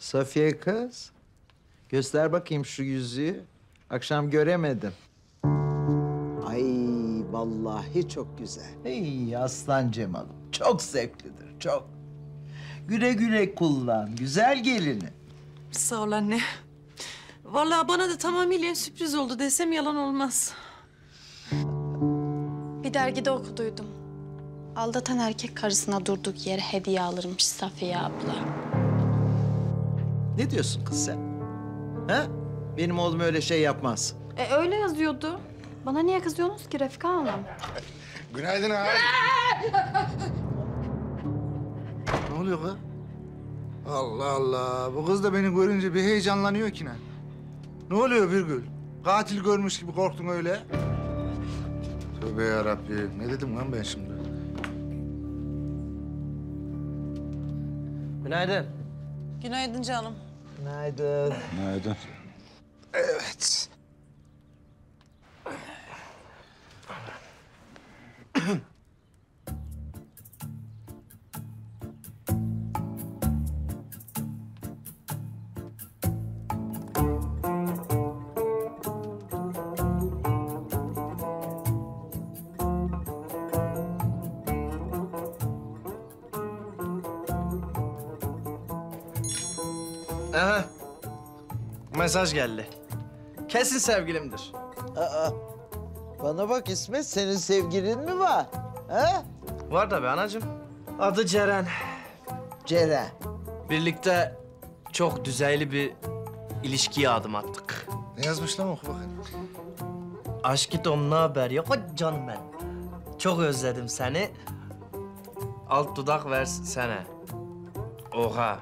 Safiye kız, göster bakayım şu yüzüğü. Akşam göremedim. Ay vallahi çok güzel. Ey aslan Cemal'im, çok zevklidir, çok. Güle güle kullan, güzel gelini. Sağ ol anne. Vallahi bana da tamamıyla sürpriz oldu desem yalan olmaz. Bir dergide okuduydum. Aldatan erkek karısına durduk yere hediye alırmış Safiye abla. Ne diyorsun kız sen? Ha? Benim oğlum öyle şey yapmaz. Öyle yazıyordu. Bana niye kızıyorsunuz ki Refika Hanım? Günaydın abi. Ne oluyor kız? Allah Allah. Bu kız da beni görünce bir heyecanlanıyor ki ne? Ne oluyor Virgül? Katil görmüş gibi korktun öyle. Tövbe yarabbim. Ne dedim lan ben şimdi? Günaydın. Günaydın canım. Günaydın. Günaydın. Evet. Aha. Mesaj geldi. Kesin sevgilimdir. Aa, bana bak İsmet, senin sevgilin mi var? Ha? Var tabii anacığım. Adı Ceren. Ceren. Birlikte çok düzeyli bir ilişkiye adım attık. Ne yazmış lan oku bakayım. Aşkım ne haber? Yok canım ben. Çok özledim seni. Alt dudak versene. Oha.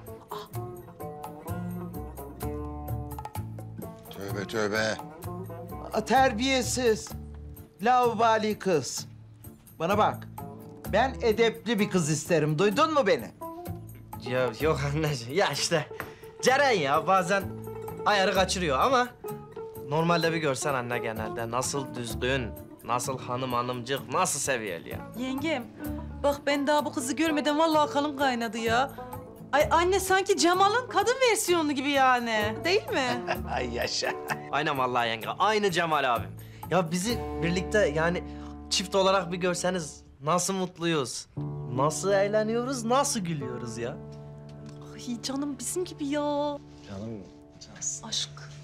Tövbe tövbe. Terbiyesiz. Laubali kız. Bana bak. Ben edepli bir kız isterim. Duydun mu beni? Ya yok anneciğim. Ya işte Ceren ya bazen ayarı kaçırıyor ama normalde bir görsen anne genelde nasıl düzgün, nasıl hanımcık, nasıl seviyeli ya. Yengem, bak ben daha bu kızı görmeden vallahi kanım kaynadı ya. Ay anne sanki Cemal'ın kadın versiyonu gibi yani. Değil mi? Ay yaşa. Aynen vallahi yenge. Aynı Cemal abim. Ya bizi birlikte yani çift olarak bir görseniz nasıl mutluyuz. Nasıl eğleniyoruz, nasıl gülüyoruz ya. Ay canım bizim gibi ya. Canım. Aşk.